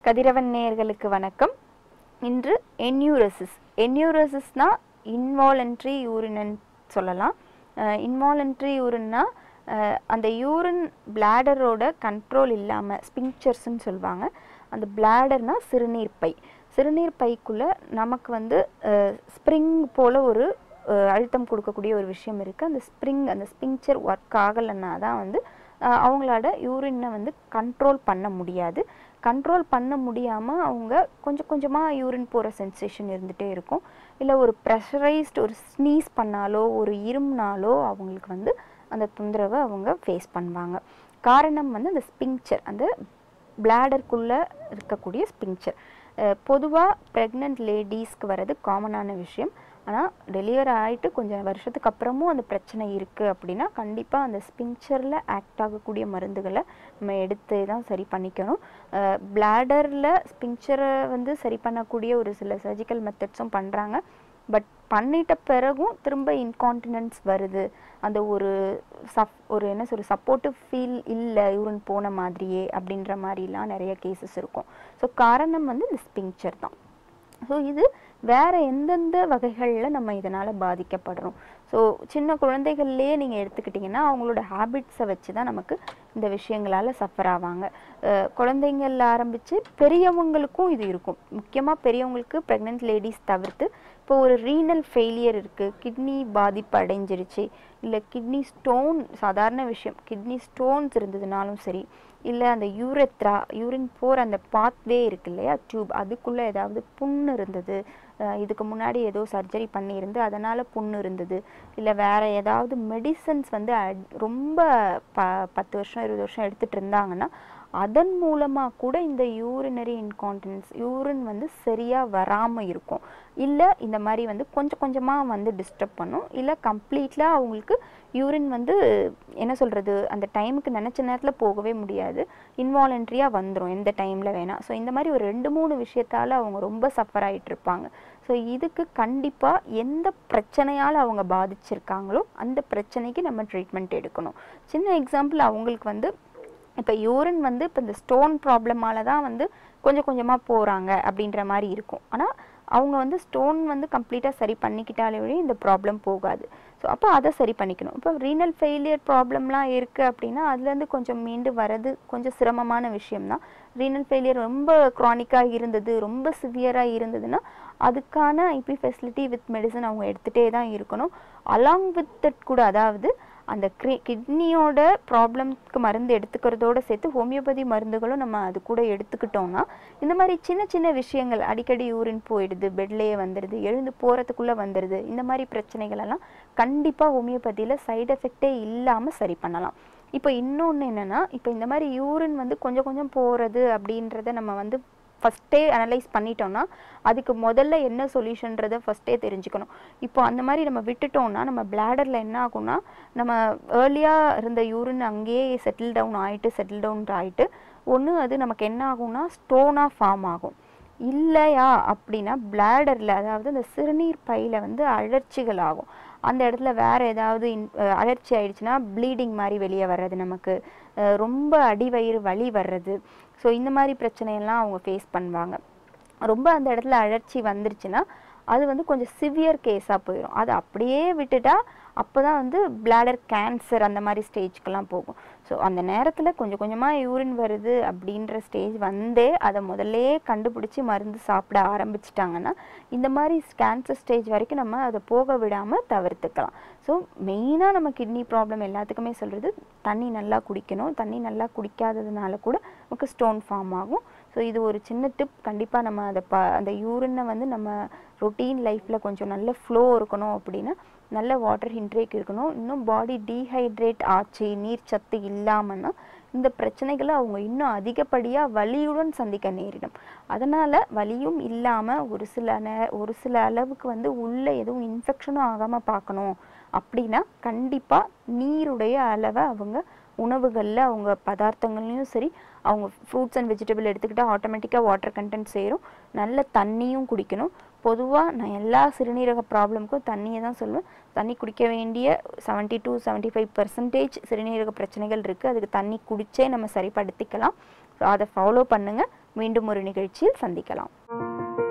கதிரவன் நேயர்களுக்கு வணக்கம். இன்று என்யூரெசிஸ். என்யூரெசிஸ்னா இன்வாலன்ட்ரி யூரின் சொல்லலாம். இன்வாலன்ட்ரி யூரின்னா அந்த யூரின் பிளாடரோட கண்ட்ரோல் இல்லாமல் ஸ்பிங்க்சர்ஸ்ன்னு சொல்லுவாங்க. அந்த பிளாடர்னா சிறுநீர் பை. சிறுநீர் பைக்குள்ளே நமக்கு வந்து ஸ்ப்ரிங் போல் ஒரு அழுத்தம் கொடுக்கக்கூடிய ஒரு விஷயம் இருக்குது. அந்த ஸ்பிங்க்சர் ஒர்க் ஆகலைன்னா தான் வந்து அவங்களோட யூரினை வந்து கண்ட்ரோல் பண்ண முடியாது. கண்ட்ரோல் பண்ண முடியாமல் அவங்க கொஞ்சம் கொஞ்சமாக யூரின் போகிற சென்சேஷன் இருந்துகிட்டே இருக்கும். இல்லை ஒரு ப்ரெஷரைஸ்டு ஒரு ஸ்னீஸ் பண்ணாலோ ஒரு இருமுனாலோ அவங்களுக்கு வந்து அந்த தொந்தரவை அவங்க ஃபேஸ் பண்ணுவாங்க. காரணம் வந்து அந்த ஸ்பிங்க்சர், அந்த பிளாடருக்குள்ளே இருக்கக்கூடிய ஸ்பிங்க்சர். பொதுவாக ப்ரெக்னென்ட் லேடிஸ்க்கு வர்றது காமனான விஷயம். ஆனால் டெலிவரி ஆகிட்டு கொஞ்சம் வருஷத்துக்கு அப்புறமும் அந்த பிரச்சனை இருக்குது அப்படின்னா கண்டிப்பாக அந்த ஸ்பிங்க்சரில் ஆக்ட் ஆகக்கூடிய மருந்துகளை நம்ம எடுத்து தான் சரி பண்ணிக்கணும். பிளாடரில் ஸ்பிங்க்சரை வந்து சரி பண்ணக்கூடிய ஒரு சில சர்ஜிக்கல் மெத்தட்ஸும் பண்ணுறாங்க. பட் பண்ணிட்ட பிறகும் திரும்ப இன்கான்டினன்ஸ் வருது, அந்த ஒரு என்ன சொல்ற சப்போர்ட்டிவ் ஃபீல் இல்லை யூரின் போன மாதிரியே அப்படின்ற மாதிரிலாம் நிறைய கேசஸ் இருக்கும். ஸோ காரணம் வந்து இந்த ஸ்பிங்க்சர் தான். ஸோ இது வேறு எந்தெந்த வகைகளில் நம்ம இதனால் பாதிக்கப்படுறோம். ஸோ சின்ன குழந்தைகள்லேயே நீங்கள் எடுத்துக்கிட்டிங்கன்னா அவங்களோட ஹேபிட்ஸை வச்சு தான் நமக்கு இந்த விஷயங்களால் சஃபர் ஆவாங்க. குழந்தைங்களில் ஆரம்பித்து பெரியவங்களுக்கும் இது இருக்கும். முக்கியமாக பெரியவங்களுக்கு ப்ரெக்னென்ட் லேடிஸ் தவிர்த்து இப்போ ஒரு ரீனல் ஃபெயிலியர் இருக்குது, கிட்னி பாதிப்பு அடைஞ்சிருச்சு, இல்லை கிட்னி ஸ்டோன், சாதாரண விஷயம் கிட்னி ஸ்டோன்ஸ் இருந்ததுனாலும் சரி, இல்லை அந்த யூரெத்ரா யூரின் போகிற அந்த பாத்வே இருக்கு இல்லையா, டியூப், அதுக்குள்ளே ஏதாவது புண்ணு இருந்தது, இதுக்கு முன்னாடி ஏதோ சர்ஜரி பண்ணியிருந்து அதனால் புண்ணு இருந்தது, இல்லை வேறு ஏதாவது மெடிசன்ஸ் வந்து ரொம்ப 10 வருஷம் 20 வருஷம் எடுத்துகிட்டு இருந்தாங்கன்னா அதன் மூலமாக கூட இந்த யூரினரி இன்கான்டினன்ஸ், யூரின் வந்து சரியாக வராமல் இருக்கும். இல்லை இந்த மாதிரி வந்து கொஞ்சம் கொஞ்சமாக வந்து டிஸ்டர்ப் பண்ணும். இல்லை கம்ப்ளீட்டாக அவங்களுக்கு யூரின் வந்து என்ன சொல்கிறது, அந்த டைமுக்கு நினச்ச நேரத்தில் போகவே முடியாது, இன்வாலண்ட்ரியாக வந்துடும் எந்த டைமில் வேணால். ஸோ இந்த மாதிரி ஒரு 2-3 விஷயத்தால் அவங்க ரொம்ப சஃபர் ஆகிட்டுருப்பாங்க. ஸோ இதுக்கு கண்டிப்பாக எந்த பிரச்சனையால் அவங்க பாதிச்சிருக்காங்களோ அந்த பிரச்சனைக்கு நம்ம ட்ரீட்மெண்ட் எடுக்கணும். சின்ன எக்ஸாம்பிள், அவங்களுக்கு வந்து இப்போ யூரின் வந்து இப்போ இந்த ஸ்டோன் ப்ராப்ளமால தான் வந்து கொஞ்சம் கொஞ்சமாக போகிறாங்க அப்படின்ற மாதிரி இருக்கும். ஆனால் அவங்க வந்து ஸ்டோன் வந்து கம்ப்ளீட்டாக சரி பண்ணிக்கிட்டாலே இந்த ப்ராப்ளம் போகாது. ஸோ அப்போ அதை சரி பண்ணிக்கணும். இப்போ ரீனல் ஃபெயிலியர் ப்ராப்ளம்லாம் இருக்குது அப்படின்னா அதுலேருந்து கொஞ்சம் மீண்டு வர்றது கொஞ்சம் சிரமமான விஷயம்தான். ரீனல் ஃபெயிலியர் ரொம்ப க்ரானிக்காக இருந்தது, ரொம்ப சிவியராக இருந்ததுன்னா அதுக்கான ஐபி ஃபெசிலிட்டி வித் மெடிசன் அவங்க எடுத்துகிட்டே தான் இருக்கணும். அலாங் வித் தட் கூட, அதாவது அந்த கிட்னியோட ப்ராப்ளம்க்கு மருந்து எடுத்துக்கிறதோடு சேர்த்து ஹோமியோபதி மருந்துகளும் நம்ம அது கூட எடுத்துக்கிட்டோம்னா இந்த மாதிரி சின்ன சின்ன விஷயங்கள், அடிக்கடி யூரின் போயிடுது, பெட்லேயே வந்துடுது, எழுந்து போகிறதுக்குள்ளே வந்துடுது, இந்த மாதிரி பிரச்சனைகளெல்லாம் கண்டிப்பாக ஹோமியோபதியில் சைடு எஃபெக்டே இல்லாமல் சரி பண்ணலாம். இப்போ இன்னொன்று என்னென்னா, இப்போ இந்த மாதிரி யூரின் வந்து கொஞ்சம் கொஞ்சம் போகிறது அப்படின்றத நம்ம வந்து ஃபஸ்ட்டே அனலைஸ் பண்ணிட்டோம்னா அதுக்கு முதல்ல என்ன சொல்யூஷன்றதை ஃபஸ்ட்டே தெரிஞ்சுக்கணும். இப்போ அந்த மாதிரி நம்ம விட்டுட்டோம்னா நம்ம பிளாடரில் என்ன ஆகும்னா, நம்ம ஏர்லியாக இருந்த யூரின் அங்கேயே செட்டில் டவுன் ஆகிட்டு ஒன்று அது நமக்கு என்ன ஆகும்னா ஸ்டோனாக ஃபார்ம் ஆகும். இல்லையா அப்படின்னா பிளாடரில், அதாவது அந்த சிறுநீர் பையில் வந்து அழற்சிகள் ஆகும். அந்த இடத்துல வேறு ஏதாவது அழற்சி ஆயிடுச்சுன்னா ப்ளீடிங் மாதிரி வெளியே வர்றது, நமக்கு ரொம்ப அடிவயிறு வலி வர்றது. ஸோ இந்த மாதிரி பிரச்சனையெல்லாம் அவங்க ஃபேஸ் பண்ணுவாங்க. ரொம்ப அந்த இடத்துல அழற்சி வந்துருச்சுன்னா அது வந்து கொஞ்சம் சிவியர் கேஸாக போயிடும். அது அப்படியே விட்டுட்டா அப்போ தான் வந்து பிளாடர் கேன்சர் அந்த மாதிரி ஸ்டேஜ்க்கெல்லாம் போகும். ஸோ அந்த நேரத்தில் கொஞ்சம் கொஞ்சமாக யூரின் வருது அப்படின்ற ஸ்டேஜ் வந்தே அதை முதல்லே கண்டுபிடிச்சி மருந்து சாப்பிட ஆரம்பிச்சிட்டாங்கன்னா இந்த மாதிரி கேன்சர் ஸ்டேஜ் வரைக்கும் நம்ம அதை போக விடாமல் தவிர்த்துக்கலாம். ஸோ மெயினாக நம்ம கிட்னி ப்ராப்ளம் எல்லாத்துக்குமே சொல்கிறது தண்ணி நல்லா குடிக்கணும். தண்ணி நல்லா குடிக்காததுனால கூட நமக்கு ஸ்டோன் ஃபார்ம் ஆகும். ஸோ இது ஒரு சின்ன டிப். கண்டிப்பாக நம்ம அதை அந்த யூரினை வந்து நம்ம ரொட்டீன் லைஃப்பில் கொஞ்சம் நல்ல ஃப்ளோ இருக்கணும் அப்படின்னா நல்ல வாட்டர் இன்டேக் இருக்கணும். இன்னும் பாடி டீஹைட்ரேட் ஆச்சு, நீர் சத்து இல்லாமன்னா இந்த பிரச்சனைகளை அவங்க இன்னும் அதிகப்படியாக வலியுடன் சந்திக்க நேரிடும். அதனால் வலியும் இல்லாமல் ஒரு சில அளவுக்கு வந்து உள்ளே எதுவும் இன்ஃபெக்ஷனும் ஆகாமல் பார்க்கணும் அப்படின்னா கண்டிப்பாக நீருடைய அளவை அவங்க உணவுகளில், அவங்க பதார்த்தங்கள்லையும் சரி, அவங்க ஃப்ரூட்ஸ் அண்ட் வெஜிடபிள் எடுத்துக்கிட்டால் ஆட்டோமேட்டிக்காக வாட்டர் கண்டென்ட் சேரும். நல்ல தண்ணியும் குடிக்கணும். பொதுவாக நான் எல்லா சிறுநீரக ப்ராப்ளமுக்கும் தண்ணியை தான் சொல்லுவேன். தண்ணி குடிக்க வேண்டிய 70 to 75% சிறுநீரக பிரச்சனைகள் இருக்குது. அதுக்கு தண்ணி குடிச்சே நம்ம சரிப்படுத்திக்கலாம். ஸோ அதை ஃபாலோ பண்ணுங்கள். மீண்டும் ஒரு நிகழ்ச்சியில் சந்திக்கலாம்.